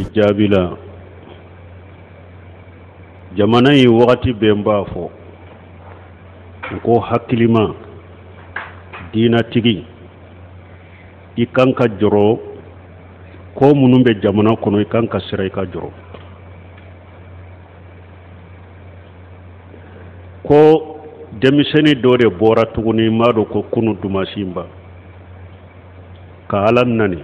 Jabila jamana yi wakati bemba fo ko hakilima dina tigi ikanka joro ko munun be jamana kono ikanka sira ka joro ko demiseni dore bora tuguni mado ko kunu dumasimba ka alan nani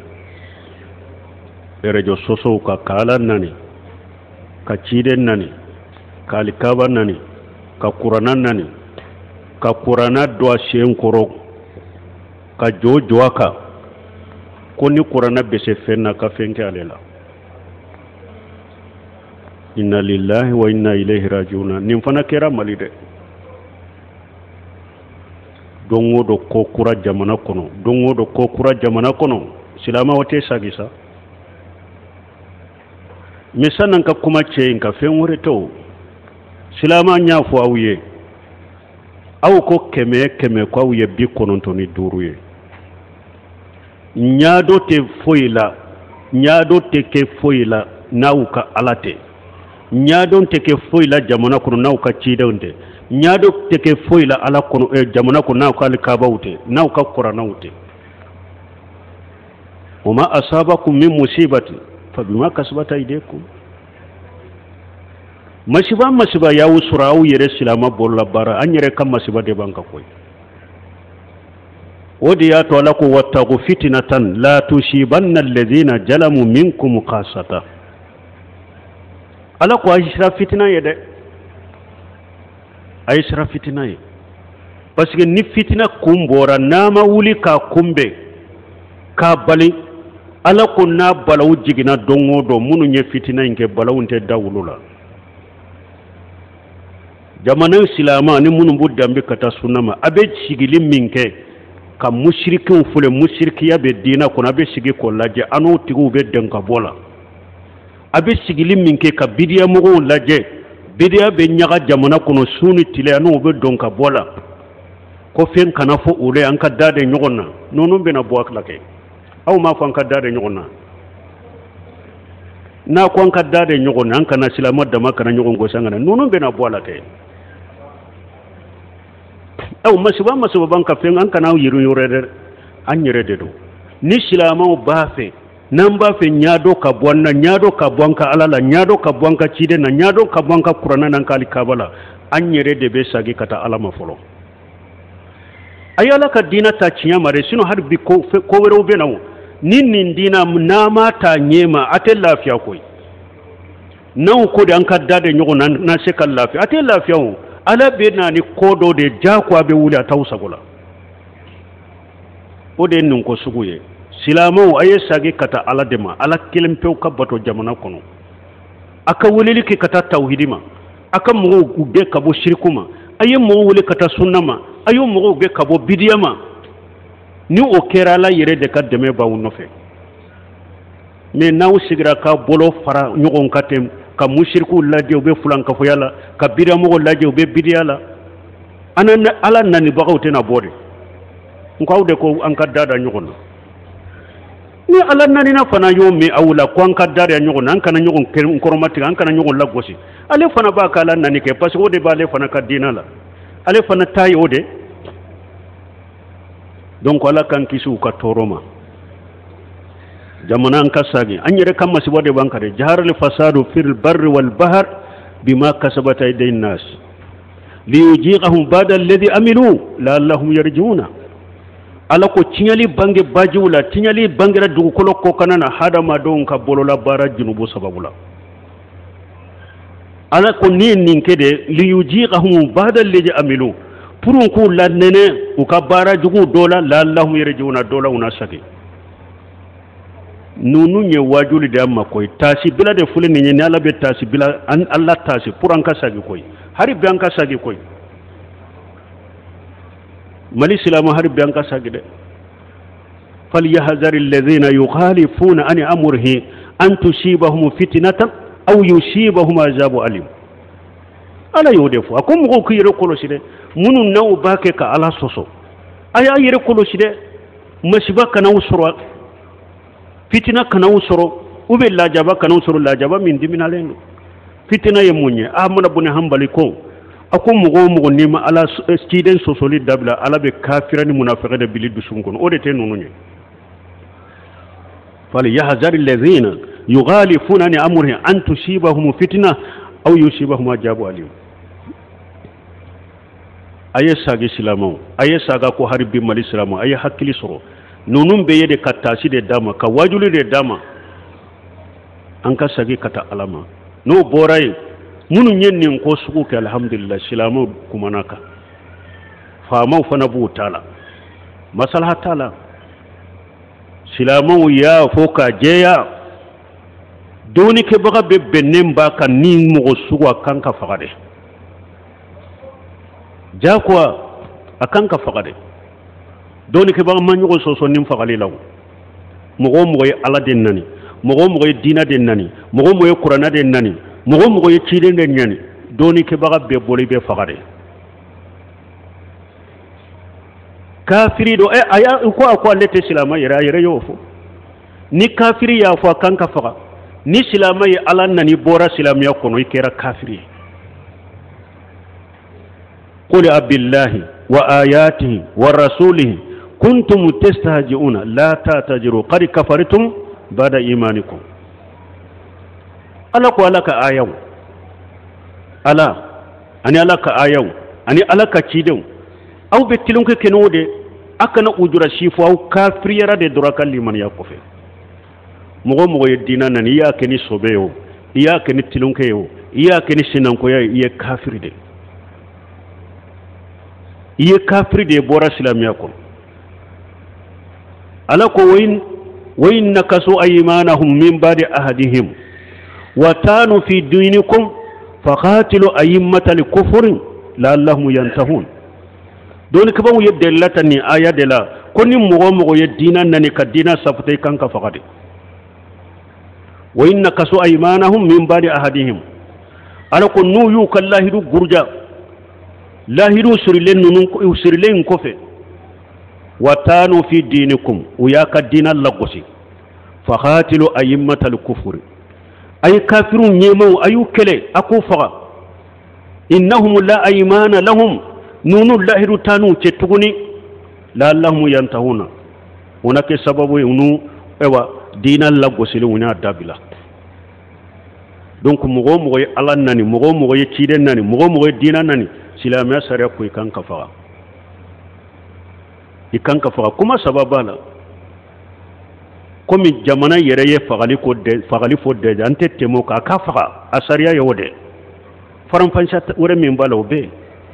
rejo soso ka alan nani ka ciden nani ka alikaba nani ka kurana nani ka kurana do shen koro ka jojo aka ko ni kurana bese fenna ka fenke alela inna lillahi wa inna ilaihi rajiun nim fana kera malide dongo do ko kura jamana kono dongo do ko kura jamana kono silama wote sagisa misanan ka kuma ce in ka fen wure to silama nya fo awuye aw ko keme ko awuye bi kono to ni duruye nyaado te ke foila nauka alate nyaado te ke foila jamana kono nauka cidewnde nyaado te ke foila ala kono jamana kono nauka alkabawte nauka quranawte wama asabakum min musibati fabima kasabat aydikum masiba ya usrawu yere silama bolla bara anyere kam masiba de banka koy odi ya to laku wattaqu fitnatan la tusibanna alladhina jalamu minkum qasata ala ko aisra fitna yede aisra fitna ye parce que ni fitna kumbora nama wuli ka kumbe ka bali ala ko na balawu jigina dongo do munu nye fitna inke balawunte dawulula jamana silama ni munu budambe kata sunama abe sigili minke ka mushrikin fule mushrikiya be dina kono abe sigi ko laje anu tigu be denka bola abe sigili minke ka bidiya mugo laje bidiya be nyaga jamana kono suni tile anu be donka bola ko fen kana fo ule an ka dade nyogonna nonu be na bo aklake aw ma fa an ka dade nyogonna na ko an ka dade nyogonna an kana silama dama kana nyogon go sangana nonu be na bo alake aw masiba banka fen an kana yiru yureder an yirede do ni silama bafe nan bafe nyado ka bwanka alala nyado ka bwanka cide na nyado ka bwanka qur'ana nan kali kabala an yirede be sagi kata alama folo ayala ka dina ta cinya mare sino har bi ko wero be nawo nin dina na mata nyema ate lafiya koy nan ko da an kadda da nyogo na se kan lafiya ate lafiya wo ala be na ni kodo de jakwa be wula tausa gola o de nun ko suguye silamo aye sagi kata ala dema ala kilimpe ka bato jamana kono aka wulili ki kata tauhidima aka mo gubbe ka bo shirkuma aye mo wuli kata sunnama ayo mo gubbe ka bo bidiyama ni o kera la yere de ka deme ba wonofe me naw sigira ka bolo fara nyogon katem ka mushriku laje be fulan ka fo yalla ka bidiya mo laje be bidiya la anan ala nani bagawte na bode ko awde ko an ka dada nyogon ni ala nani na fana yo me awla ko an ka dada nyogon an kana nyogon koromati an kana nyogon lagosi ale fana ba ka ala nani ke parce que ode ba ale fana ka dina la ale fana tayi ode donc ala kan kisu ka toroma jamana an kasagi an yere kan masiba de bankare jahar al fasadu fil barri wal bahr bima kasabat aydin nas li yujiqahum ba'da alladhi amilu la'allahum yarjiuna ala ko tinyali bange bajula tinyali bangira dugu kolo ko kanana hada ma don ka bolola bara junubu sababula ala ko nin kede li yujiqahum ba'da alladhi amilu purun ko la nene u ka bara jugu dola la'allahum yarjiuna dola una saki nunu nye wajuli de amma koy tasi bila de fule ni ala be tasi bila an Allah tasi pour an ka sagi koy hari be an ka sagi koy mali silama hari be an ka sagi de fal yahzar alladhina yukhalifuna an amrihi an tusibahum fitnatan aw yusibahum azabu alim ala yodefu akum ko yere kolosi de munun naw bake ka ala soso aya yere kolosi de masiba kana usura fitina kana usoro ube la jaba kanu suru la jaba min diminalen fitina ye munye ahmad ibn hanbali ko ako mugo nima ala stiden sosoli dabla ala be kafira ni munafiqe de bili dusum kon o de te nonunye fal yahzar alladhina yughalifuna ni amrihi an tusibahum fitna aw yusibahum ajabu alim aye sagi silamo aye saga ko harbi mal islamo aye hakili soro nonum be yede kattasi de dama ka wajuli de dama an ka sagi kata alama no boray munu nyenni ko suku ke alhamdulillah silamo kumanaka fama fana bu tala maslaha tala silamo ya foka jeya doni ke baga be benem ba kan ni mo suku kan ka fagade jakwa akan ka fagade doni ke baga manyu ko soso nim fagali law mo ye ala den nani mo ye dina den nani mo ye qur'ana den nani mo ye ciden den nani doni ke baga be boli be fagade kafiri do aya ko akwa lete silama yere yofo ni kafiri ya fo kan ka faga ni silama ye ala nani bora silama yakono ikera kafiri qul abillahi wa ayatihi wa rasulihi kuntum tastahji'una la ta'tajiru qad kafartum ba'da imanikum ala ko alaka ayaw ala ani alaka ayaw ani alaka cidin aw betilun ke kenode akana ujura shifu aw kafiriyara de doraka liman yakofe mugo yedina nan iya keni sobeyo iya keni tilun ke yo iya keni sinan ko ya iya kafiri de iya kafiri de bora silamiya ko ala ko wayin nakasu aymanahum min ba'di ahadihim wa tanu fi dinikum faqatilu aymatal kufri la'allahum yantahun doni ka bamu yedde latani aya de la koni mugo yedina nani kadina safutay kanka faqade wayin nakasu aymanahum min ba'di ahadihim ala ko nu yu kallahidu gurja lahidu surilen nunun surilen kofe watanu fi dinikum uyaka dinal lagosi fakhatilu aymatal kufri ay kafirun nyemo ayu kele aku faga innahum la aymana lahum nunu lahidu tanu cetuguni la allahum yantahuna onake sababu unu ewa dinal lagosi le wona dabila donc mugo ala nani mugo ye ciden nani mugo dina nani silamiya sariya ko ikan ka faga kuma sababala komi jamana yere ye fagali fo de ante temo ka faga asariya yode faram fansa wore min bala obe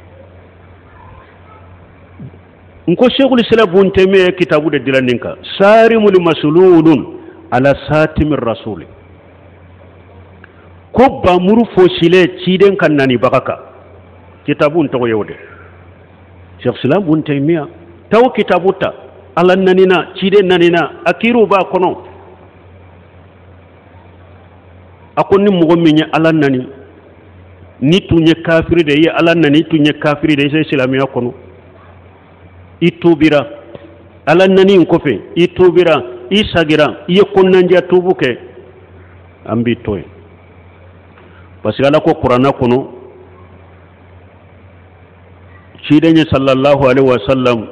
nko sheikhul islam bun teme kitabu de dilaninka sarimul masulun ala satimir rasul ko ba muru fo sile ciden kan nani bakaka kitabun to yode sheikh islam bun teme taw kitabuta ala nanina ciden nanina akiru ba kono akonni mugo minya ala nani ni tunye kafiri de ye ala nani tunye kafiri de sai islamiya kono itubira ala nani kofe itubira isagira iye konnanja tubuke ambi toy parce ala ko qur'ana kono ciden sallallahu alaihi wasallam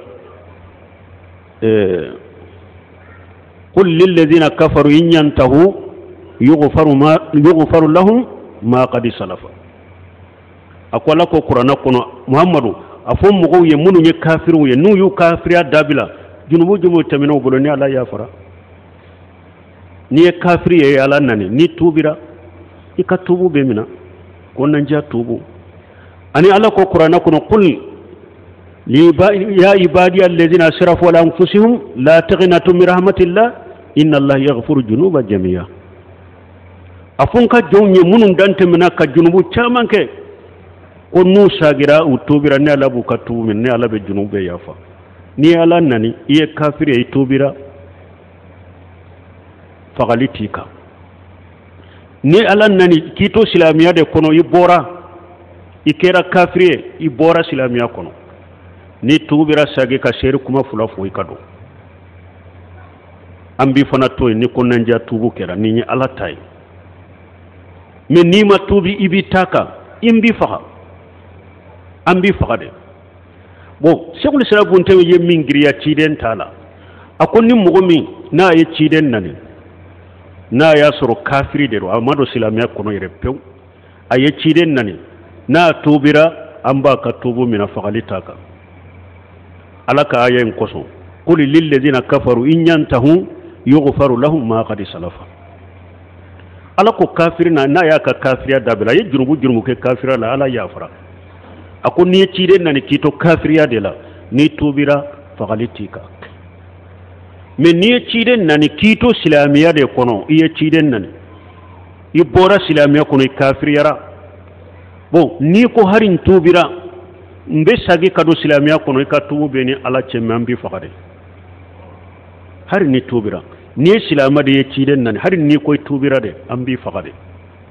قل للذين كفروا إن ينتهوا يغفر لهم ما قد سلف أقول لك القرآن محمد أفهم مغو يمنو يكافر وينو يكافر دابلا جنوب تمنو بلوني على يافرا ni kafiri ya ala nani ni tubira ikatubu bemina konna nja tubu ani ala ko qur'ana kuno qul يا عبادي الذين اسرفوا على انفسهم لا تقنطوا من رحمه الله ان الله يغفر الذنوب جميعا afunka jonye munun dante mina ka junubu chamanke ko nu sagira utubira ne ala bukatu min ne ala be junube yafa ni ala nani iye kafiri ay tubira fagalitika ni ala nani kito silamiya de kono ibora ikera kafiri ibora silamiya kono ni tubira sage ka sheri kuma fula fo ikado ambi fana to ni ko nanja tubu kera ni ala tay mais ni ma tubi ibi taka imbi faxa ambi faxa de bon cheikhul islam bunte ye mingriya ciden tala akon ni mogo min na ye ciden nani na ya soro kafiri de ro amado silamiya kono yere pew aye ciden nani na tubira amba ka tubu mina faxali taka alaka ayen koso qul lil ladina kafaru in yantahu yughfaru lahum ma qad salafa alako kafirina na ya ka kafiriya dabila ye jurubu ke kafira la ala yafara ako ni ciden nani kito kafiriya de la ni tubira faxali tika mais ni ciden nani kito silamiya de kono iye ciden nani i bora silamiya kono i kafiriyara bon ni ko harin tubira mbe sagi kado silamiya kono i ka tubu be ni ala cemme an bi faxa de hari ni tubira ni silama de ye ciden nani hari ni koy tubira de an bi faxa de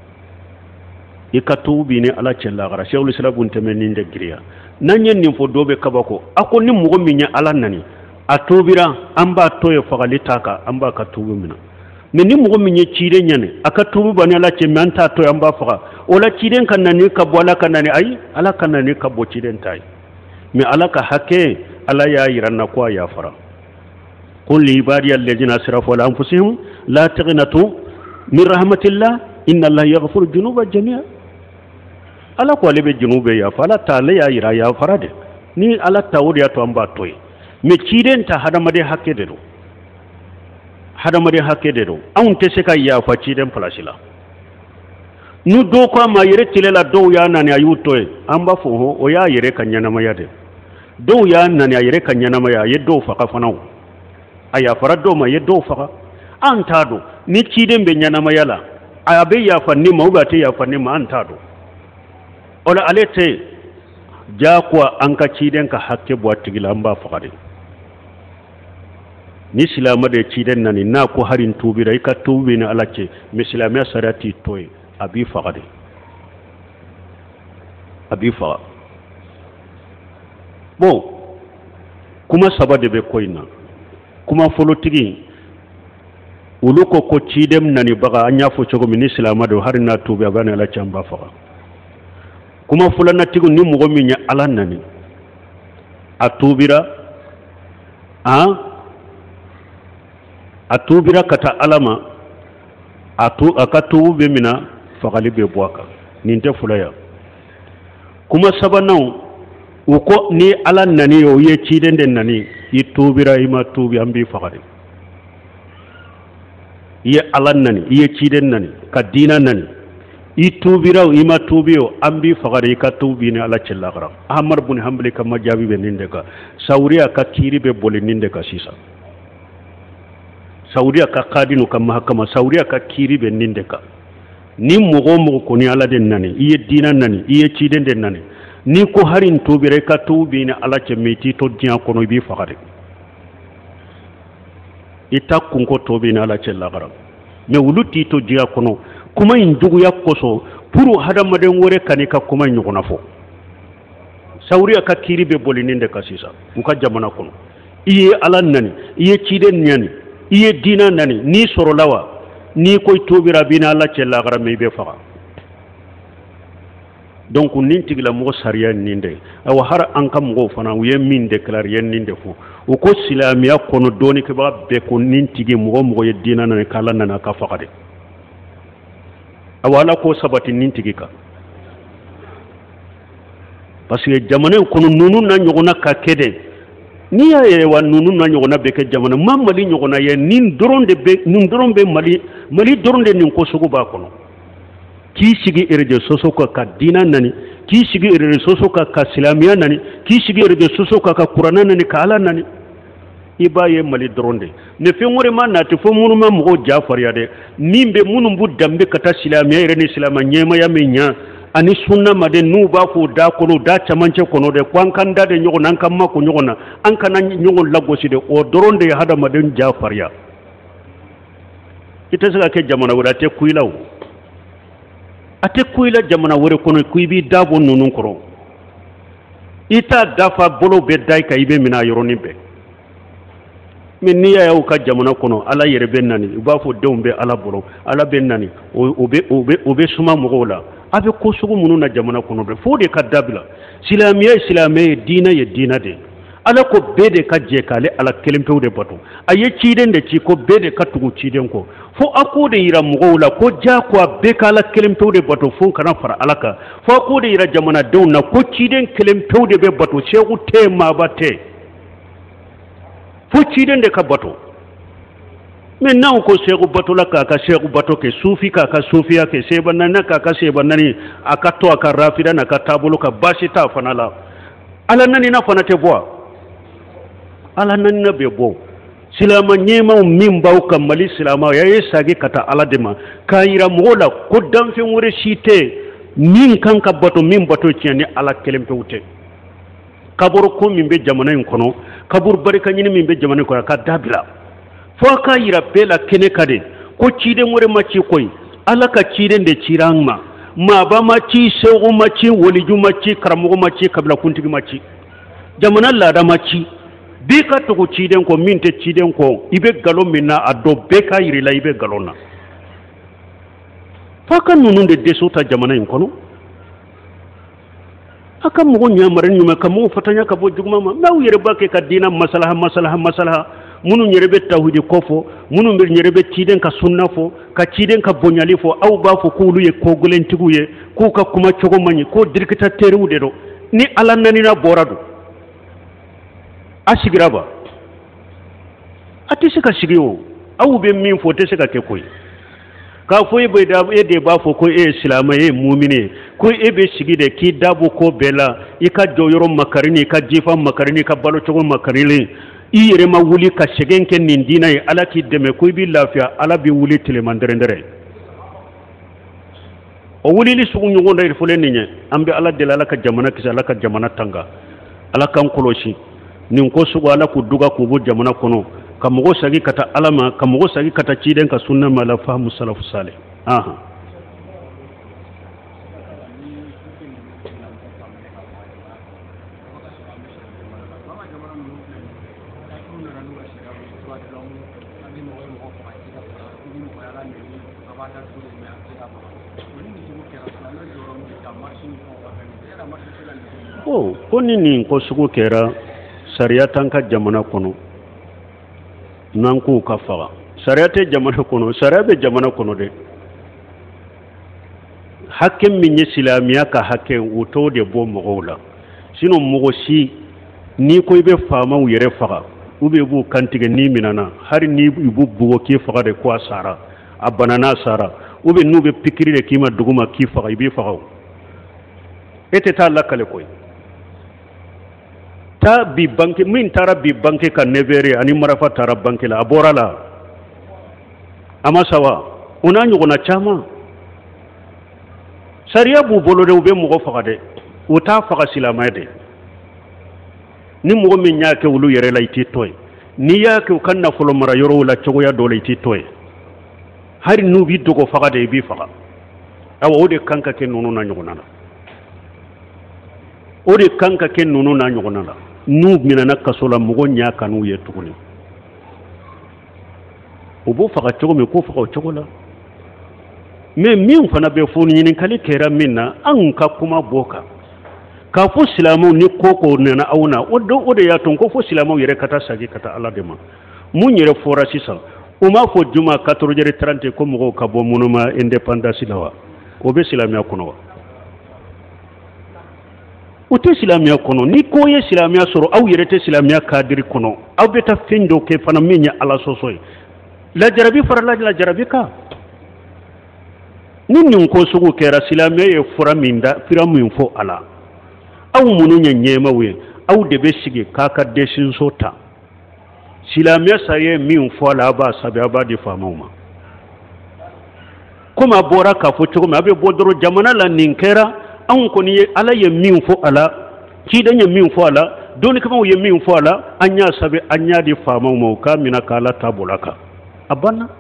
i ka tubu bi ni ala cella gara cheikhul islam bunte men ni de giriya nanyen ni fo dobe kabako ako ni mogo minya ala nani a tubira an ba toye faxali taka an ba ka tubu mina mais ni mogo min ye ciden ñane aka tubu bani ala ce mais an ta toye an ba faxa ola ciden kan nani ka bo ala kan nani ay ala kan nani ka bo ciden tay mais ala ka hakke ala ya yiranna ko a yafara qul li ibadiya alladhina asrafu ala anfusihim la taghnatu min rahmatillah inna allaha yaghfiru dhunuba jami'a ala ko lebe junube ya fala ta la ya yira ya farade ni ala tawudi ya to an ba toye mais ciden ta hadamade hakke de do hadamade hakke de do an te se ka ya fa ciden place la nu do ko ma yere tilela do ya nani ayu toye an ba fo ho o ya yere kan yana ma yade do ya nani yere kan yana ma ya ye do fa ka fanaw aya fara do ma ye do fa an ta do ni ciden be yana ma yala aya be ya fa ni ma ba te ya fa ni ma an ta do ola alete ja kuwa an ka ciden ka hakke bo tigila an ba fa de ni silama de ciden nani na ko harin tubira ika tubi ni alace misilamiya sarati toy abi faqade abi fa bon kuma sabade be koyna kuma folotigi uluko ko cidem nani baga anya fo cogo min silama do harina tubi abana alace an ba faqa kuma fulana tigu ni mugo min ya alan nani a tubira a tubira kata alama aka tubu be mina fagali be boaka ninte fulaya kuma sabanan uko ni alan nani yo ye ciden den nani yi tubira ima tubi ambi fagali ye alan nani ye ciden nani ka dina nani i tubira ima tubiyo ambi fagali ka tubi ni ala cella gara ahmar bun hanbali ka majabi be ninde ka sauriya ka kiri be boli ninde ka sisa sauriya ka kadinu ka mahakama sauriya ka kiri be ninde ka ni mogo ko ni ala den nani iye dina nani iye ciden den nani ni ko harin tubira ka tubi ni ala ce meti to diya kono bi fagali ita kunko tubi ni ala cella gara me wuluti to diya kono kuma in dugu ya koso puru hadamaden wore kanika kuma in nyuguna fo sauriya ka kiri be boli ninde ka sisa uka jamana kono iye ala nani iye ciden nyani iye dina nani ni soro lawa ni koy tobira bina alla cella gara me be faga donc nin tigla mo sariya ninde aw har an kam go fana wiye min déclare yen ninde fu o ko silamiya kono doni ke ba be ko nin tigi mo ye dina nani kala nana ka faga de awala ko sabati nin tigi ka parce que jamane kono nunu na nyogona ka kede ni ya ye wa nunu na nyogona be ke jamana mamali nyogona ye nin doronde be mali doronde nin ko sugu ba kono ki sigi erje soso ka dina nani ki sigi erje soso ka silamiya nani ki sigi erje soso ka qur'ana nani ka ala nani ibaye mali doronde ne fe ngore ma na te fo munu ma mo jafar ya de nimbe munu bu dambe kata silamiya ere ni silama nyema ya menya ani sunna made nu ba ko da kono da chamance kono de kwan kan da de nyogo nan kam ma ko nyogo na an kana nyogo lagosi de o doronde ya hada maden jafar ya ita saka ke jamana wada te kuilaw ate kuila jamana wore kono kuibi dabo nunun koro ita dafa bolo be dai ka ibe mina yoroni be min ni ya ka jamana kono ala yere ben nani ba fo dew be ala boro ala ben nani o be suma mo la abe ko sugu munu na jamana kono be fo de ka dabila silamiya dina ye dina de ala ko be de ka je kale ala kelimpew de bato aye ciden de ci ko be de ka tugu ciden ko fo ako de yira mo la ko ja ko be kala kelimpew de bato fo kana fara alaka fo ako de yira jamana dew na ko ciden kelimpew de be bato shegu te ma bate fo ciden de ka bato men naw ko shegu bato la ka shegu bato ke sufi ka sufiya ke sebanana ka sebanani aka to aka rafida na ka tabulu ka bashita fanala ala nani na fanate boa ala nani na bebo silama nyema min baw kamali silama ya yesage kata ala dema kayira mola ko damfe wore shite min kanka bato min bato tiani ala kelempe wute kabur ko min be jamana en kono kabur barika nyini min be jamana ko ka dabila fo kayira bela kene kade ko cide wore maci koy ala ka cide de cirangma ma ba maci sewu maci woliju maci karamugo maci kabla kuntigi maci jamana lada maci bi ka to ciden ko min te ciden ko ibe galo minna addo be ka yirila ibe galona faka nunu de desota jamana en kono aka mugo nyamare nyuma ka mo fatanya ka bo jugma ma naw yere bake ka dina masalaha munu nyerebe tawhidi kofo munu mbir nyerebe ciden ka sunna fo ka ciden ka bonyali fo aw ba fo kulu ye ko gulen tiguye ko ka kuma cogo manyi ko dirkita terude do ni ala nanina boradu asigiraba ati sika sigiwo aw be min fo te sika ke koy ka fo be da e de ba fo ko e islama e mu'mine ko e be sigide ki dabo ko bela i ka joyoro makarini ka jifa makarini ka balo cogo makarini i yere ma wuli ka segen ken nin dina ye ala ki deme ko bi lafiya ala bi wuli tilemandere o wuli li sugu nyugo ndayr fo len nye ambe ala de ala ka jamana kisa ala ka jamana tanga ala kan koloshi nin ko sugu ala ku duga ku bu jamana kono ka mugo sagi kata alama ka mugo sagi kata ciden ka sunna mala fahmu salafu salih aha ko ni ko sugu kera sariya tanka jamana kono nan ko ka faga sariya te jamana kono sariya be jamana kono de hakken min ye silamiya ka hakken wuto de bo mogola sino mogo si ni ko be fama u yere faga ube bu kantige ni minana har ni ibu bugo ki faga de ko asara abanana sara ube nube pikiri de kima duguma ki faga ibi faga ete ta lakale koy ta bi banke min tara bi banke kan nevere ani marafa tara banke la abora la ama sawa una nyugona chama sariya bu bolo de ube mugo faga de uta faga silama de ni mugo min nyaake wulu yere la iti toy ni yaake kan na folo mara yoro la chogo ya dole iti toy hari nu bi dogo faga de bi faga awa ode kanka ken nunu na nyugona la ode kanka ken nunu na nyugona la nu minana kasola mugo nya kanu ye tuguni ubu faga chogo me ko faga chogo la me min fana be fo ni kali kera minna an ka kuma boka ka fo silamu ni koko nena auna ode ya ton ko fo silamu yere kata sagi kata ala dema mun yere fora sisa uma fo juma 4h30 ko mugo ka bo munuma independence lawa obe silamiya kono wa uti silamiya kono ni ko ye silamiya soro aw yere te silamiya kadiri kono aw beta fendo ke fana minya ala sosoy la jarabi fara la jarabi ka nin ko sugu kera silamiya ye fura minda fira min fo ala aw munu nyema we aw de be sigi kaka desin sota silamiya saye min fo ala ba sabe aba di famuma kuma bora ka fo chugo abe bodoro jamana la ninkera an ko ni ala ye min fo ala ki dan ye min fo ala doni kama ye min fo ala anya sabe anya di famuma ka mina kala tabulaka abanna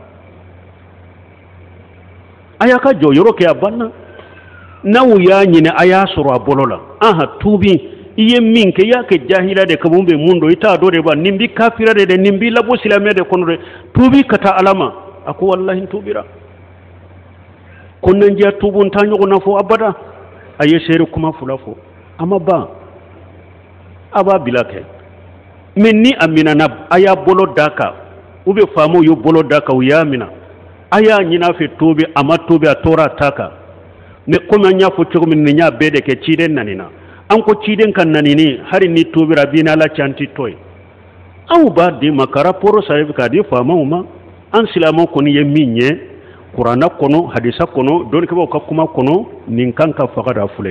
ayaka jo yoro ke abanna nawu ya nyine aya soro abolola aha tubi iye min ke ya ke jahila de kabum be mundo ita do de ba nimbi kafira de nimbi labo silamiya de kono de tubi kata alama ako wallahi tubira konnan jiya tubun ta nyugo na fo abada aye sere kuma fulafo amma ba aba bilake minni amina na aya bolo daka ube famo yo bolo daka uya amina aya nyina fe tobe ama tobe a tora taka ne kuma nya fo chogo min nya bede ke ciden nanina an ko ciden kan nanini hari ni tobe rabina la chanti toy aw ba di makara poro sahibi ka di famo ma an silamo ko ni yeminye qur'ana kono hadisa kono don ke ka kuma kono nin kan ka fagada fule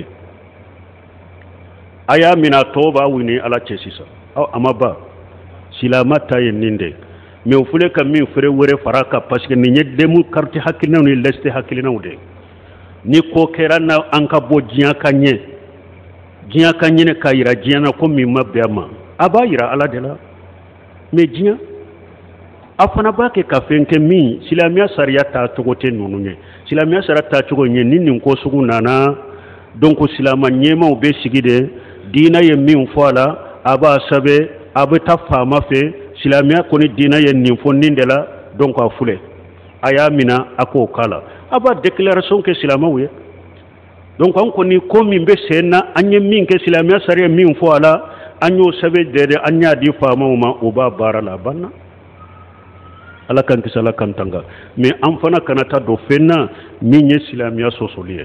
aya mina toba wini ala chesisa aw amaba silama taye ninde me fule kam min fere wore faraka parce que ni nyedemu karti hakilna ni leste hakilna ude ni ko kerana anka bo jiya kanye ne kayira jiya na ko mi mabema aba ira ala dela me jiya afana bake ka fenke mi silamiya sariya ta togote nunu nye silamiya sariya ta togo nye nin ko sugu nana donc silama nyema ube sigide dina ye min foala aba sabe abe ta fama fe silamiya koni dina ye nin fo nindela donc a fule aya mina ako kala aba déclaration ke silama wuye donc an koni ko min be senna anye min ke silamiya sariya min foala anyo sabe dede anya di fama ma uba barala banna ala kan kisala kan tanga mais an fana kanata do fenna min ye silamiya sosoliye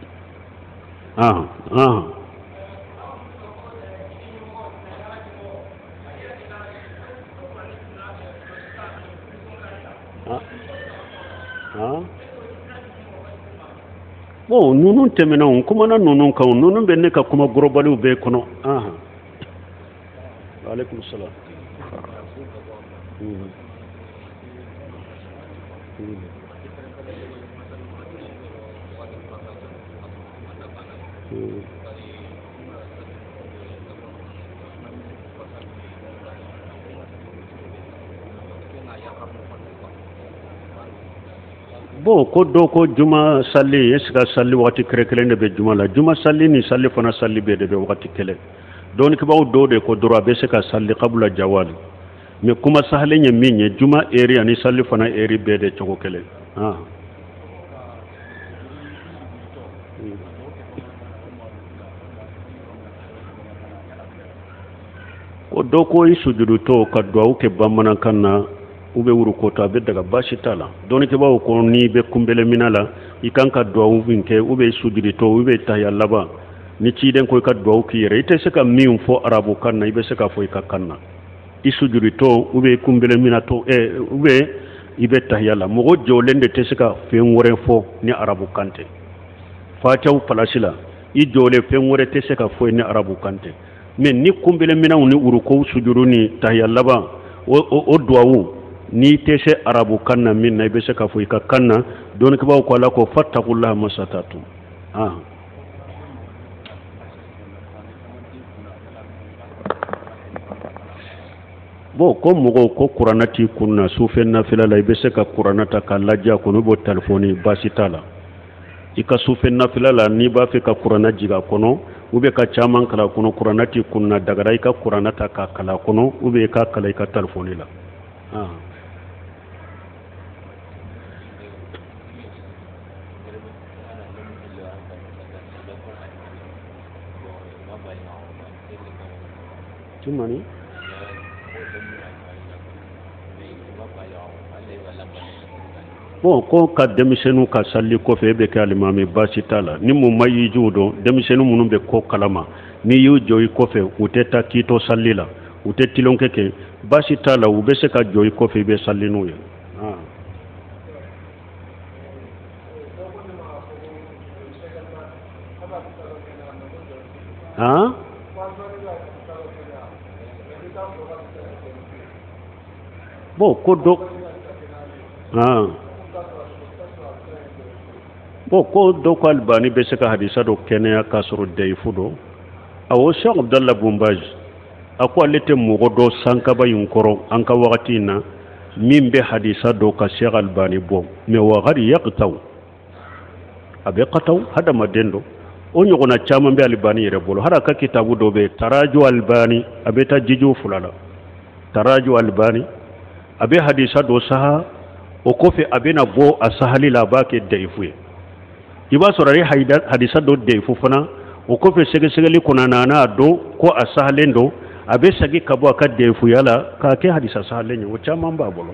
bon nunu temena on kuma na nunu kan nunu be ne ka kuma globali be kono wa alaikum salam bon ko do ko juma salli eska salli wakati krekele ne be juma la juma salli ni salli fana salli be de be wakati kele don ki baw do de ko dora be seka salli qabla jawal mais kuma sahle nye minye juma eri ani salli fana eri be de choko kele ko do ko isujudu to ka do ke bamana kanna ube wuru ko to be daga bashi tala don ke bawo ko ni be kumbele minala ikanka do winke ube sujudu to ube tahiyalla ba ni ci den ko ka do ki yere ite saka min fo arabu kanna ibe saka fo ka kanna isujudu to ube kumbele minato ube ibe tahiyalla mo jolende te saka fen wore fo ni arabu kante fataw palasila i jole fen wore te saka fo ni arabu kante men ni kumbele mina ni uru ko sujudu ni tahiyalla ba o duwawu ni tese arabu kanna min na ibe saka fo ka kanna don ke bawo ko la ko fattaqullaha masatatu bo ko mogo ko kuranati kunna sufen na filala ibe saka kuranata ka lajja ko no bo telefoni basitala ika sufen na filala ni ba fe ka kurana jiga kono ube ka chaman kala kono kuranati kunna daga ika kuranata ka kala kono ube ka kala ika telefoni la Cumani bon ko ka demisenu ka salli ko fe be ka limami basitala ni mu mayi judo demisenu munun be ko kalama ni yu joyi ko fe uteta kito sallila utetilon keke basitala ube se ka joyi ko fe be sallinu ya bon ko do bon ko do ko albani be se ka hadisa do kenya kasru dayfudo awo Cheikh Abdallah Bumbaj ako alete mugo do sanka bayun koro anka wakati na min be hadisa do ka Cheikh Albani bo me wa gari yaqtaw abe qataw hada madendo o ɲɔgɔnna caman bɛ Albani yɛrɛ bolo hali a ka kitabu dɔ bɛ Taraju Albani a bɛ taa jiju 2 la Taraju Albani a bɛ hadisa dɔ saha o kɔfɛ a bɛna bɔ a sahali la a b'a kɛ dayifu ye i b'a sɔrɔ a ye hadisa dɔ dayifu fana o kɔfɛ sɛgɛsɛgɛli kɔnɔ n'a dɔn ko a sahalen don a bɛ segin ka bɔ a ka dayifuya la k'a kɛ hadisa sahalen ye o caman b'a bolo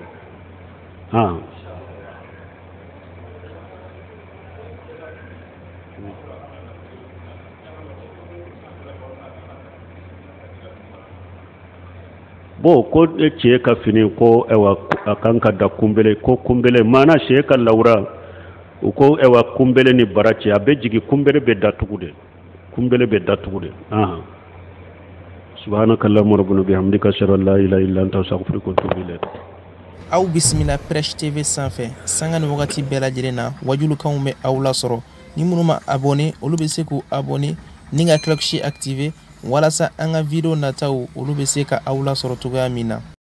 bon ko cɛ ka fini ko a kan ka da kunbele ko kunbele maana cɛ ka lawura u ko kunbele ni bara cɛ a bɛ jigin kunbele bɛ datugu de subhanakallahumma rabbana bihamdika ashhadu an la ilaha illa anta astaghfiruka wa atubu ilayk aw bisimila Prêche TV sanfɛ sanga ni wagati bɛɛ lajɛlen na wajulukanw bɛ aw la sɔrɔ ni minnu ma abonné olu bɛ se k'u abonné ni ka cloche activer walasa an ka video nataw olu bɛ se ka aw la sɔrɔ cogoya min na